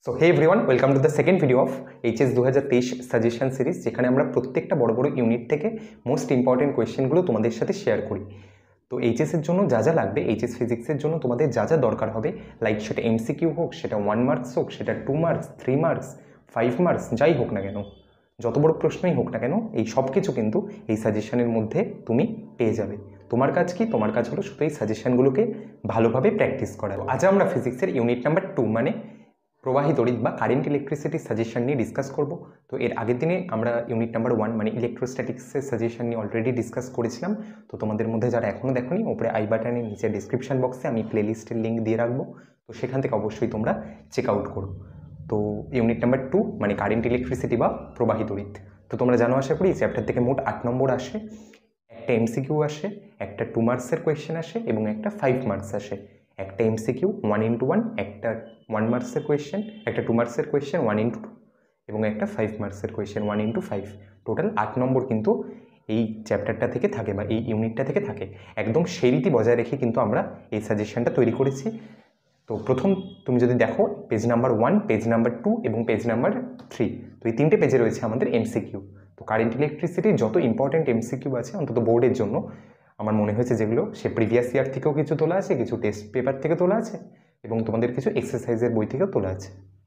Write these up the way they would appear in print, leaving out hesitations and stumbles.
So hey everyone, welcome to the second video of HS 2023 suggestion series, যেখানে আমরা প্রত্যেকটা বড় বড় ইউনিট থেকে মোস্ট ইম্পর্টেন্ট কোয়েশ্চেনগুলো তোমাদের সাথে শেয়ার করি। তো এইচএসের জন্য যা যা লাগবে, এইচএস ফিজিক্সের জন্য তোমাদের যা যা দরকার হবে, লাইক সেটা এমসিকিউ হোক, সেটা 1 মার্কস হোক, সেটা 2 মার্কস, 3 মার্কস, 5 মার্কস, যাই হোক না কেন, যত বড় প্রশ্নই হোক না কেন, এই সব কিছু কিন্তু এই সাজেশনের মধ্যে তুমি পেয়ে যাবে। তোমার কাজ কি? তোমার কাজ হলো শুধু এই সাজেশনগুলোকে ভালোভাবে প্র্যাকটিস করা। আজ আমরা ফিজিক্সের ইউনিট নাম্বার 2 মানে প্রবাহী তড়িৎ বা কারেন্ট ইলেকট্রিসিটি সাজেশন নিয়ে ডিসকাস করব। তো এর আগের দিনে আমরা ইউনিট নাম্বার 1 মানে ইলেকট্রোস্ট্যাটিক্সের সাজেশন নিয়ে অলরেডি ডিসকাস করেছিলাম। তো তোমাদের মধ্যে যারা এখনও দেখোনি, ওপরে আই বাটনের নিচে ডিসক্রিপশন বক্সে আমি প্লেলিস্টের লিঙ্ক দিয়ে রাখবো, তো সেখান থেকে অবশ্যই তোমরা চেক আউট করো। তো ইউনিট নাম্বার 2 মানে কারেন্ট ইলেকট্রিসিটি বা প্রবাহী তড়িৎ। তো তোমরা জানো আশা করি, এই চ্যাপ্টার থেকে মোট 8 নম্বর আসে, একটা এমসিকিউ আসে, একটা 2 মার্কসের কোয়েশ্চেন আসে এবং একটা 5 মার্কস আসে। একটা এমসিকিউ 1x1, একটা 1 মার্কসের কোয়েশ্চেন, একটা 2 মার্কসের কোয়েশ্চেন 1x2 এবং একটা 5 মার্কসের কোয়েশ্চেন 1x5। টোটাল 8 নম্বর কিন্তু এই চ্যাপ্টারটা থেকে থাকে বা এই ইউনিটটা থেকে থাকে। একদম সেই রীতি বজায় রেখে কিন্তু আমরা এই সাজেশনটা তৈরি করেছি। তো প্রথম তুমি যদি দেখো, পেজ নাম্বার 1, পেজ নাম্বার 2 এবং পেজ নাম্বার 3, তো এই 3টে পেজে রয়েছে আমাদের এমসিকিউ। তো কারেন্ট ইলেকট্রিসিটির যত ইম্পর্টেন্ট এমসিকিউ আছে অন্তত বোর্ডের জন্য, আমার মনে হয়েছে যেগুলো সে প্রিভিয়াস ইয়ার থেকেও কিছু তোলা আছে, কিছু টেস্ট পেপার থেকে তোলা আছে এবং তোমাদের কিছু এক্সারসাইজের বই থেকেও তোলা আছে।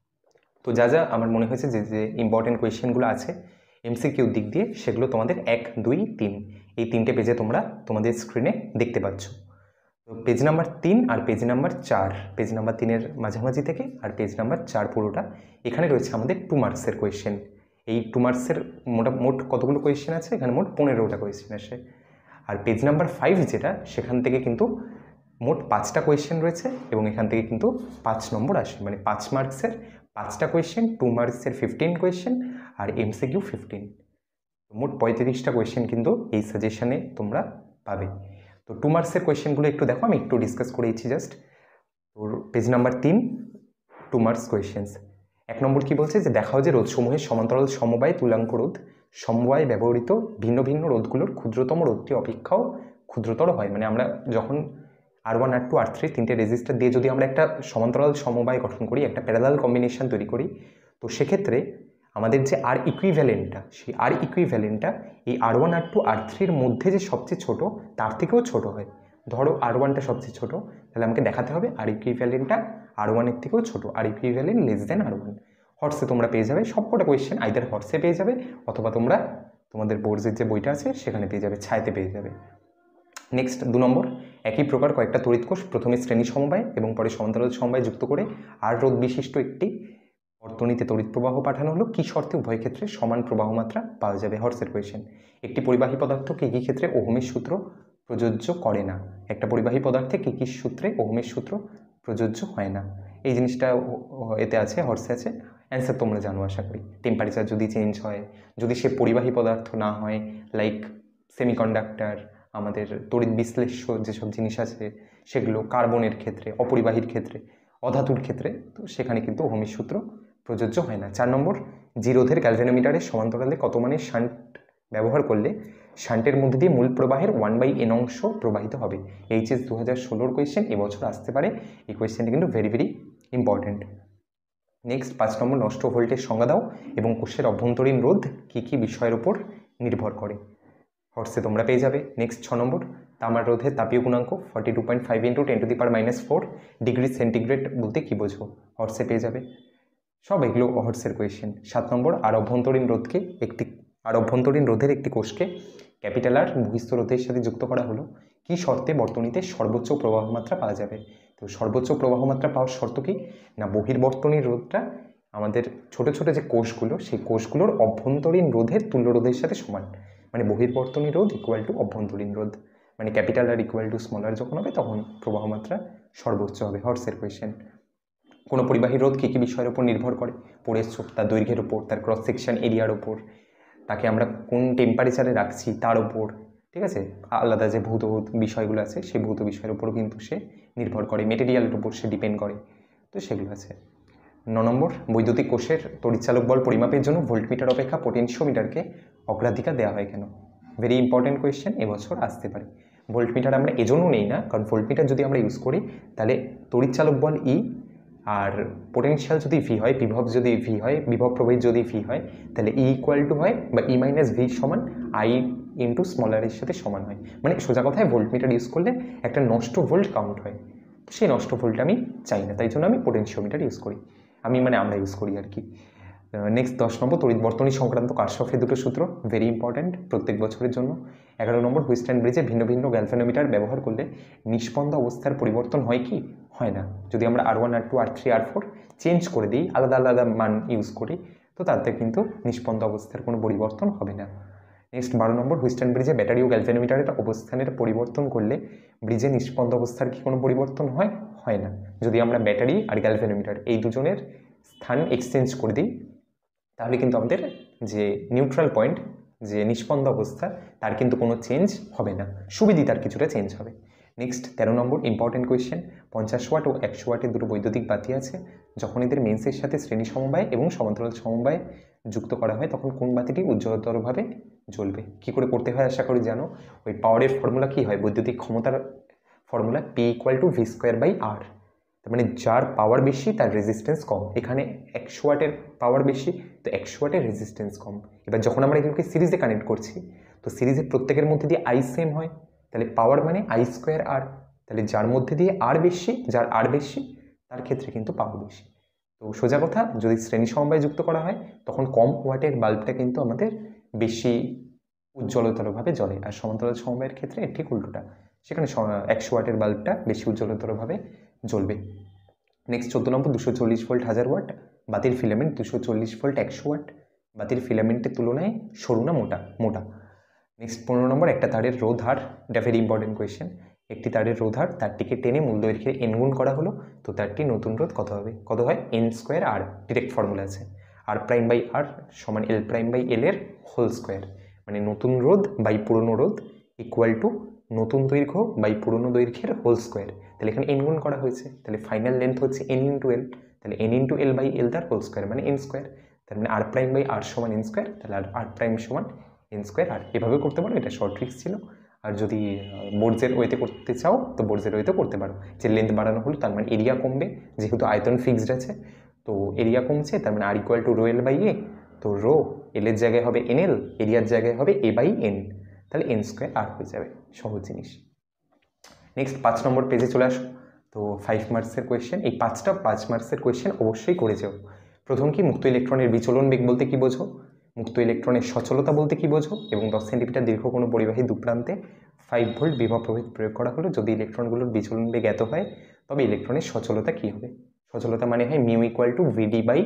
তো যা যা আমার মনে হয়েছে যে যে ইম্পর্টেন্ট কোয়েশ্চেনগুলো আছে এমসিকিউর দিক দিয়ে, সেগুলো তোমাদের 1, 2, 3 এই 3টে পেজে তোমরা তোমাদের স্ক্রিনে দেখতে পাচ্ছ। তো পেজ নাম্বার 3 আর পেজ নাম্বার 4, পেজ নাম্বার 3-এর মাঝামাঝি থেকে আর পেজ নাম্বার 4 পুরোটা, এখানে রয়েছে আমাদের 2 মার্কসের কোয়েশ্চেন। এই 2 মার্কসের মোট কতগুলো কোয়েশ্চেন আছে? এখানে মোট 15টা কোয়েশ্চেন আসে। আর পেজ নাম্বার 5 যেটা, সেখান থেকে কিন্তু মোট 5টা কোয়েশ্চেন রয়েছে এবং এখান থেকে কিন্তু 5 নম্বর আসে, মানে 5 মার্কসের 5টা কোয়েশ্চেন, 2 মার্কসের 15 কোয়েশ্চেন আর এমসিকিউ 15। মোট 35টা কোয়েশ্চেন কিন্তু এই সাজেশনে তোমরা পাবে। তো 2 মার্কসের কোয়েশ্চেনগুলো একটু দেখো, আমি একটু ডিসকাস করেছি জাস্ট। তো পেজ নাম্বার 3, 2 মার্কস কোয়েশ্চেন্স। 1 নম্বর কি বলছে, যে দেখাও যে রোধসমূহের সমান্তরাল সমবায় তুলাঙ্ক রোধ সমবায় ব্যবহৃত ভিন্ন ভিন্ন রোধগুলোর ক্ষুদ্রতম রোধটি অপেক্ষাও ক্ষুদ্রতর হয়। মানে আমরা যখন R1, R2, R3 তিনটে রেজিস্টার দিয়ে যদি আমরা একটা সমান্তরাল সমবায় গঠন করি, একটা প্যারালাল কম্বিনেশন তৈরি করি, তো সেক্ষেত্রে আমাদের যে আর ইকুইভ্যালেন্টটা, সেই আর ইকুইভ্যালেন্টটা এই R1, R2, R3-র মধ্যে যে সবচেয়ে ছোট, তার থেকেও ছোট হয়। ধরো R1টা সবচেয়ে ছোট, তাহলে আমাকে দেখাতে হবে আর ইকুইভ্যালেন্টটা R1-এর থেকেও ছোট, আর ইকুইভ্যালেন্ট লেস দেন R1। হর্সে তোমরা পেয়ে যাবে সবকটা কোয়েশ্চেন, আইদার হর্সে পেয়ে যাবে অথবা তোমরা তোমাদের বোর্ডসের যে বইটা আছে সেখানে পেয়ে যাবে, ছায়াতে পেয়ে যাবে। নেক্সট 2 নম্বর, একই প্রকার কয়েকটা তড়িৎ কোষ প্রথমে শ্রেণী সমবায় এবং পরে সমান্তরাল সমবায় যুক্ত করে আর রোধ বিশিষ্ট একটি বর্তনীতে তড়িৎ প্রবাহ পাঠানো হলো, কি শর্তে উভয় ক্ষেত্রে সমান প্রবাহ মাত্রা পাওয়া যাবে? হর্সের কোয়েশ্চেন। একটি পরিবাহী পদার্থ কি কি ক্ষেত্রে ওহমের সূত্র প্রযোজ্য করে না? একটা পরিবাহী পদার্থে কি কি সূত্রে ওহমের সূত্র প্রযোজ্য হয় না? এই জিনিসটা এতে আছে, হর্সে আছে। অ্যান্সার তোমরা জানো আশা করি। টেম্পারেচার যদি চেঞ্জ হয়, যদি সে পরিবাহী পদার্থ না হয়, লাইক সেমিকন্ডাক্টর, আমাদের তড়িৎ বিশ্লেষ্য যেসব জিনিস আছে সেগুলো, কার্বনের ক্ষেত্রে, অপরিবাহীর ক্ষেত্রে, অধাতুর ক্ষেত্রে, তো সেখানে কিন্তু ওহমের সূত্র প্রযোজ্য হয় না। 4 নম্বর, জিরোধের গ্যালভ্যানোমিটারের সমান্তরালে কত মানের শান্ট ব্যবহার করলে শান্টের মধ্যে দিয়ে মূল প্রবাহের 1/n অংশ প্রবাহিত হবে? এইচএস 2016-র কোয়েশ্চেন, এবছর আসতে পারে। এই কোয়েশ্চেনটা কিন্তু ভেরি ভেরি ইম্পর্টেন্ট। নেক্সট 5 নম্বর, নষ্ট ভোল্টেজ সংজ্ঞা দাও এবং কোষের অভ্যন্তরীণ রোধ কী কী বিষয়ের উপর নির্ভর করে? হর্সে তোমরা পেয়ে যাবে। নেক্সট 6 নম্বর, তামার রোধের তাপীয় গুণাঙ্ক 42.5 × 10⁻⁴ ডিগ্রি সেন্টিগ্রেড বলতে কী বোঝো? হর্সে পেয়ে যাবে। সব এগুলো হর্সের কোয়েশ্চেন। 7 নম্বর, আর অভ্যন্তরীণ রোধের একটি কোষকে ক্যাপিটাল আর বহিস্থ রোধের সাথে যুক্ত করা হলো, কি শর্তে বর্তনীতে সর্বোচ্চ প্রবাহ মাত্রা পাওয়া যাবে? তো সর্বোচ্চ প্রবাহ মাত্রা পাওয়ার শর্ত কি না, বহির্বর্তনীর রোধটা আমাদের ছোট ছোট যে কোষগুলো, সেই কোষগুলোর অভ্যন্তরীণ রোধের তুল্য রোধের সাথে সমান। মানে বহির্বর্তনী রোধ ইকুয়াল টু অভ্যন্তরীণ রোধ, মানে capital R equal to smaller যখন হবে তখন প্রবাহ মাত্রা সর্বোচ্চ হবে। হর্সের কোয়েশ্চেন। কোনো পরিবাহী রোধ কী কী বিষয়ের উপর নির্ভর করে? পোরের ছোপ, তার দৈর্ঘ্যের উপর, তার ক্রস সেকশন এরিয়ার উপর, তাকে আমরা কোন টেম্পারেচারে রাখছি তার উপর, ঠিক আছে, আলাদা যে ভৌত বিষয়গুলো আছে সেই ভৌত বিষয়ের উপরও কিন্তু সে নির্ভর করে, মেটেরিয়ালের উপর সে ডিপেন্ড করে, তো সেগুলো আছে। 9 নম্বর, বৈদ্যুতিক কোষের তড়িৎচালক বল পরিমাপের জন্য ভোল্টমিটার অপেক্ষা পোটেনশিওমিটারকে অগ্রাধিকার দেওয়া হয় কেন? ভেরি ইম্পর্টেন্ট কোয়েশ্চেন, এবছর আসতে পারে। ভোল্টমিটার আমরা এজন্য নেই না, কারণ ভোল্টমিটার যদি আমরা ইউজ করি তাহলে তড়িৎচালক বল ই আর পোটেনশিয়াল যদি ভি হয়, বিভব যদি ভি হয়, বিভব প্রবাহিত যদি ভি হয়, তাহলে ই ইকুয়াল টু হয় বা ই মাইনাস ভি সমান আই ইন্টু স্মলার এর সাথে সমান হয়। মানে সোজা কথায় ভোল্টমিটার ইউজ করলে একটা নষ্ট ভোল্ট কাউন্ট হয়। সেই নষ্ট ভোল্ট আমি চাই না, তাই জন্য আমি পোটেনশিওমিটার ইউজ করি, আমরা ইউজ করি আর কি। নেক্সট 10 নম্বর তড়িৎ বর্তনী সংক্রান্ত কারশফের দুটো সূত্র, ভেরি ইম্পর্ট্যান্ট প্রত্যেক বছরের জন্য। 11 নম্বর হুইস্টেন ব্রিজে ভিন্ন ভিন্ন গ্যালভানোমিটার ব্যবহার করলে নিষ্পন্দ অবস্থার পরিবর্তন হয় কি? হয় না। যদি আমরা R1 R2 R3 R4 change করে দিই, আলাদা আলাদা মান ইউজ করি, তো তাতে কিন্তু নিষ্পন্দ অবস্থার কোনো পরিবর্তন হবে না। নেক্সট 12 নম্বর হুইস্টেন ব্রিজে ব্যাটারি ও গ্যালভানোমিটারের অবস্থানের পরিবর্তন করলে ব্রিজে নিষ্পন্দ অবস্থার কি কোনো পরিবর্তন হয়? হয় না। যদি আমরা ব্যাটারি আর গ্যালভানোমিটার এই দুজনের স্থান এক্সচেঞ্জ করে দিই, তাহলে কিন্তু আমাদের যে নিউট্রাল পয়েন্ট, যে নিষ্পন্দ অবস্থা, তার কিন্তু কোনো চেঞ্জ হবে না, সুবিদিতার কিছুটা চেঞ্জ হবে। নেক্সট 13 নম্বর ইম্পর্টেন্ট কোয়েশ্চেন, 50 ওয়াট ও 100 ওয়াটের দুটো বৈদ্যুতিক বাতি আছে, যখন এদের মেন্সের সাথে শ্রেণী সমবায় এবং সমান্তরাল সমবায় যুক্ত করা হয় তখন কোন বাতিটি উজ্জ্বলতরভাবে জ্বলবে? কী করে করতে হয় আশা করি জানো। ওই পাওয়ারের ফর্মুলা কী হয়, বৈদ্যুতিক ক্ষমতার ফর্মুলা P = V²/R। তার মানে যার পাওয়ার বেশি তার রেজিস্ট্যান্স কম। এখানে 100 ওয়াটের পাওয়ার বেশি, তো 100 ওয়াটের রেজিস্ট্যান্স কম। এবার যখন আমরা এগুলোকে সিরিজে কানেক্ট করছি, তো সিরিজের প্রত্যেকের মধ্যে দিয়ে আই সেম হয়, তাহলে পাওয়ার মানে I²R। তাহলে যার মধ্যে দিয়ে আর বেশি, যার আর বেশি, তার ক্ষেত্রে কিন্তু পাওয়ার বেশি। তো সোজা কথা, যদি শ্রেণী সমবায় যুক্ত করা হয় তখন কম ওয়াটের বাল্বটা কিন্তু আমাদের বেশি উজ্জ্বলতরভাবে জ্বলে, আর সমান্তরাল সমবায়ের ক্ষেত্রে ঠিক উল্টোটা, সেখানে 100 ওয়াটের বাল্বটা বেশি উজ্জ্বলতরভাবে জ্বলবে। নেক্সট 14 নম্বর 240 ভোল্ট 1000 ওয়াট বাতির ফিলামেন্ট 240 ভোল্ট 100 ওয়াট বাতির ফিলামেন্টের তুলনায় সরু না মোটা? নেক্সট 15 নম্বর একটা তারের রোধ হার, এটা ভেরি ইম্পর্টেন্ট কোয়েশ্চেন। একটি তারের রোধ হার, তারটিকে টেনে মূল দৈর্ঘ্যের n গুণ করা হলো, তো তারটি নতুন রোধ কত হবে? কত হয়? n²R, ডিরেক্ট ফর্মুলা আছে। R'/R সমান L'/L এর হোল স্কোয়ার, মানে নতুন রোধ বাই পুরনো রোধ ইকুয়াল টু নতুন দৈর্ঘ্য বাই পুরনো দৈর্ঘ্যের হোল স্কোয়ার। তাহলে এখানে n গুণ করা হয়েছে, তাহলে ফাইনাল লেন্থ হচ্ছে n × L, তাহলে n × L/L তার হোল স্কোয়ার মানে n²। তার মানে R'/R সমান n², তাহলে R' সমান n²R। এভাবে করতে পারো, এটা শর্ট ট্রিক্স ছিল। আর যদি বোর্ডসের ওয়েতে করতে চাও তো বোর্ডসের ওয়েতে করতে পারো, যে লেন্থ বাড়ানো হলো তার মানে এরিয়া কমবে, যেহেতু আয়তন ফিক্সড আছে তো এরিয়া কমছে, তার মানে R = ρL/A। তো রো এলের জায়গায় হবে NL, এরিয়ার জায়গায় হবে A/N, তাহলে n²R হয়ে যাবে। সহজ জিনিস। নেক্সট 5 নম্বর পেজে চলে আসো। তো 5 মার্কসের কোয়েশ্চেন, এই 5 মার্কসের কোয়েশ্চেন অবশ্যই করে যাও। প্রথম কি, মুক্ত ইলেকট্রনের বিচলন বেগ বলতে কি বোঝো, মুক্ত ইলেকট্রনের সচলতা বলতে কি বোঝো, এবং 10 সেন্টিমিটার দীর্ঘ কোনো পরিবাহী দুপ্রান্তে 5 ভোল্ট বিভব প্রয়োগ করা হলো, যদি ইলেকট্রনগুলোর বিচলন বেগ এত হয় তবে ইলেকট্রনের সচলতা কি হবে? সচলতা মানে হয় μ =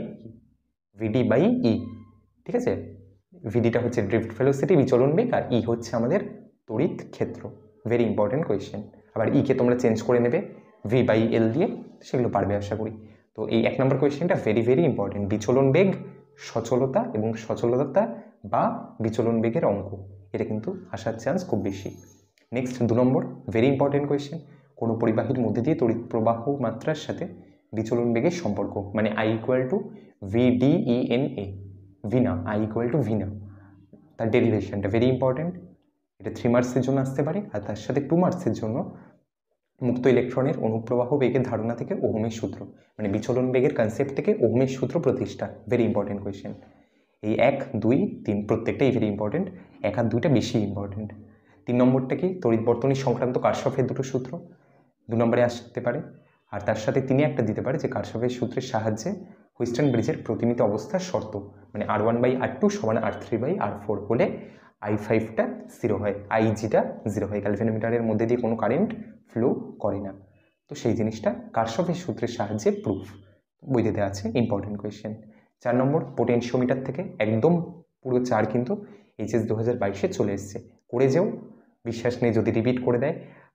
VD/E। ঠিক আছে, ভিডিটা হচ্ছে ড্রিফট ভেলোসিটি, বিচলন বেগ, আর ই হচ্ছে আমাদের তড়িৎ ক্ষেত্র। Very important question. আবার ইকে তোমরা চেঞ্জ করে নেবে V/L দিয়ে, সেগুলো পারবে আশা করি। তো এই 1 নম্বর কোয়েশ্চেনটা ভেরি ভেরি ইম্পর্টেন্ট, বিচলন বেগ, সচলতা এবং সচলতা বা বিচলন বেগের অঙ্ক, এটা কিন্তু আসার চান্স খুব বেশি। নেক্সট 2 নম্বর ভেরি ইম্পর্টেন্ট কোয়েশ্চেন, কোনো পরিবাহীর মধ্যে দিয়ে তড়িৎ প্রবাহ মাত্রার সাথে বিচলন বেগের সম্পর্ক, মানে I = VDENA, ভিনা, I = ভিনা, তার ডেরিভেশনটা ভেরি ইম্পর্টেন্ট। এটা 3 মার্কসের জন্য আসতে পারে, আর তার সাথে 2 মার্কসের জন্য মুক্ত ইলেকট্রনের অনুপ্রবাহ বেগের ধারণা থেকে ওহমের সূত্র, মানে বিচলন বেগের কনসেপ্ট থেকে ওহমের সূত্র প্রতিষ্ঠা। Very important question. এই 1, 2, 3 প্রত্যেকটাই ভেরি ইম্পর্টেন্ট, 1 আর 2টা বেশি ইম্পর্টেন্ট। 3 নম্বরটা কি, তড়িৎ বর্তনী সংক্রান্ত কারশফের দুটো সূত্র 2 নম্বরে আসতে পারে, আর তার সাথে তিনি একটা দিতে পারে যে কারশফের সূত্রের সাহায্যে হুইস্টন ব্রিজের প্রতিমিত অবস্থার শর্ত, মানে R1/R2 সমান R3/R4 হলে I5টা 0 হয়, IG-টা 0 হয়, গ্যালভানোমিটারের মধ্যে দিয়ে কোনো কারেন্ট ফ্লো করে না। তো সেই জিনিসটা কারশফের সূত্রের সাহায্যে প্রুফ, বইতে দেওয়া আছে। Important question. 4 নম্বর পোটেনশিওমিটার থেকে একদম পুরো 4 কিন্তু HS 2022-এ চলে এসছে, করে যেও, বিশ্বাস নেই যদি রিপিট করে দেয়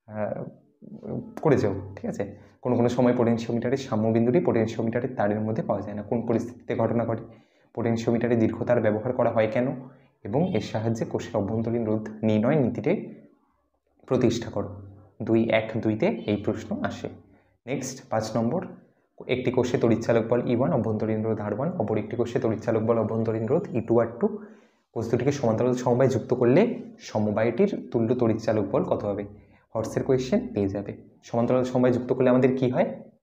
করে যাও, ঠিক আছে। কোনো সময় পোটেনশিওমিটারের সাম্যবিন্দুটি পোটেনশিওমিটারের তারের মধ্যে পাওয়া যায় না, কোন পরিস্থিতিতে ঘটনা ঘটে, পোটেনশিওমিটারে দীর্ঘতার ব্যবহার করা হয় কেন, এবং এর সাহায্যে কোষের অভ্যন্তরীণ রোধ নির্ণয় নীতিটাই প্রতিষ্ঠা করো। 2.1.2-তে এই প্রশ্ন আসে। নেক্সট 5 নম্বর, একটি কোষে তড়িৎচালক বল E1, অভ্যন্তরীণ রোধ R1, অপর একটি কোষে তড়িৎচালক বল অভ্যন্তরীণ রোধ E2 R2, কোষ দুটিকে সমান্তরাল সমবায় যুক্ত করলে সমবায়টির তুল্য তড়িৎচালক বল কত হবে? হর্সের কোয়েশ্চেন পেয়ে যাবে। সমান্তরাল সমবায় যুক্ত করলে আমাদের কি হয়?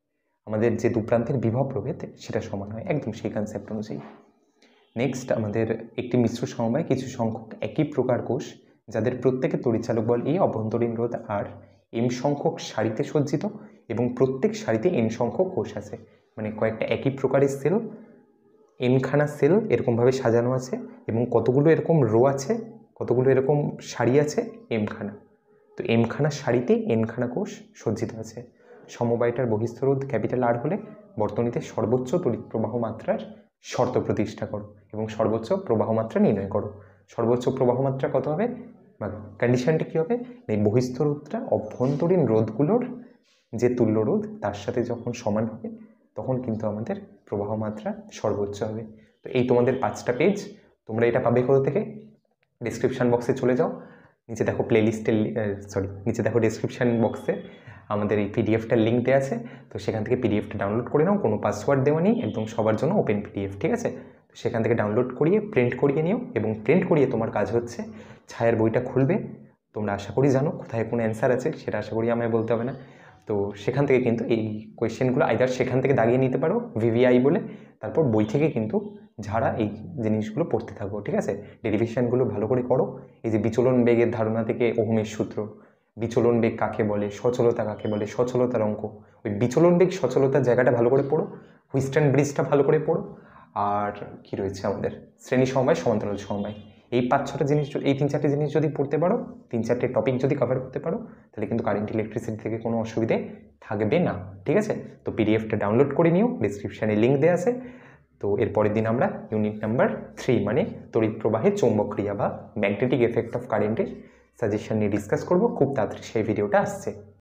আমাদের যে দু প্রান্তের বিভব প্রভেদ সেটা সমান হয়, একদম সেই কনসেপ্ট অনুযায়ী। নেক্সট আমাদের একটি মিশ্র সমবায় কিছু সংখ্যক একই প্রকার কোষ যাদের প্রত্যেকের তড়িৎচালক বল এ, অভ্যন্তরীণ রোধ আর, এম সংখ্যক সারিতে সজ্জিত এবং প্রত্যেক সারিতে এন সংখ্যক কোষ আছে। মানে কয়েকটা একই প্রকারের সেল, এনখানা সেল এরকমভাবে সাজানো আছে এবং কতগুলো এরকম রো আছে, কতগুলো এরকম সারি আছে, এমখানা। তো এমখানা সারিতে এনখানা কোষ সজ্জিত আছে। সমবায়টার বহিস্থ রোধ ক্যাপিটাল আর হলে বর্তনীতে সর্বোচ্চ তড়িৎ প্রবাহ মাত্রার শর্ত প্রতিষ্ঠা করো এবং সর্বোচ্চ প্রবাহ মাত্রা নির্ণয় করো। সর্বোচ্চ প্রবাহ মাত্রা কত হবে বা কন্ডিশনটা কী হবে, এই বহিস্থ রোধটা অভ্যন্তরীণ রোধগুলোর যে তুল্য রোধ তার সাথে যখন সমান হবে তখন কিন্তু আমাদের প্রবাহ মাত্রা সর্বোচ্চ হবে। তো এই তোমাদের 5টা পেজ, তোমরা এটা পাবে কোথা থেকে? ডিসক্রিপশান বক্সে চলে যাও, নিচে দেখো প্লেলিস্টের নিচে দেখো ডিসক্রিপশান বক্সে আমাদের এই পিডিএফটার লিঙ্ক দেওয়া আছে। তো সেখান থেকে পিডিএফটা ডাউনলোড করে নাও, কোনো পাসওয়ার্ড দেওয়া নেই, একদম সবার জন্য ওপেন পিডিএফ, ঠিক আছে? তো সেখান থেকে ডাউনলোড করিয়ে প্রিন্ট করিয়ে নিও এবং প্রিন্ট করিয়ে তোমার কাজ হচ্ছে ছায়ার বইটা খুলবে। তোমরা আশা করি জানো কোথায় কোনো অ্যান্সার আছে, সেটা আশা করি আমায় বলতে হবে না। তো সেখান থেকে কিন্তু এই কোয়েশ্চেনগুলো আইদার সেখান থেকে দাগিয়ে নিতে পারো ভিভিআই বলে, তারপর বই থেকে কিন্তু ঝাড়া এই জিনিসগুলো পড়তে থাকবো, ঠিক আছে? ডেরিভেশনগুলো ভালো করে করো। এই যে বিচলন বেগের ধারণা থেকে ওহমের সূত্র, বিচলন বেগ কাকে বলে, সচলতা কাকে বলে, সচলতার অঙ্ক, ওই বিচলন বেগ সচলতার জায়গাটা ভালো করে পড়ো, হুইস্টন ব্রিজটা ভালো করে পড়ো। আর কি রয়েছে আমাদের শ্রেণী সমবায়, সমান্তরাল সমবায়, এই 5-6টা জিনিস, এই 3-4টে জিনিস যদি পড়তে পারো, 3-4টে টপিক যদি কভার করতে পারো, তাহলে কিন্তু কারেন্ট ইলেকট্রিসিটি থেকে কোনো অসুবিধে থাকবে না, ঠিক আছে? তো পিডিএফটা ডাউনলোড করে নিও, ডিসক্রিপশানে লিঙ্ক দেওয়া আছে। তো এরপরের দিন আমরা ইউনিট নাম্বার 3 মানে তড়িৎ প্রবাহের চৌম্বক ক্রিয়া বা ম্যাগনেটিক এফেক্ট অফ কারেন্টের সাজেশন নিয়ে ডিসকাস করব। খুব তাড়াতাড়ি সেই ভিডিওটা আসছে।